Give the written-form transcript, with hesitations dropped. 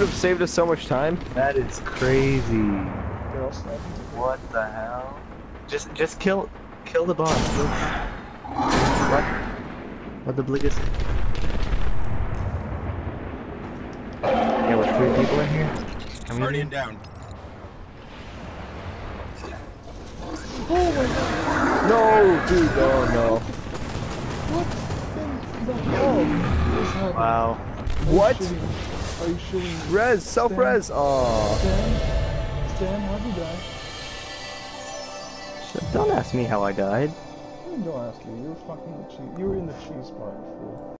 have saved us so much time. That is crazy. They're all sniping. What the hell? Just kill the boss. What the bliggest? Yeah, with 3 people in here? Guardian down. Oh my god! No, dude, oh no. What the hell is happening? Wow. What? Are you shooting? Res, self-res. Aw. Stan, how'd you die? Don't ask me how I died. Don't ask you. You were fucking the cheese. You were in the cheese spot, fool.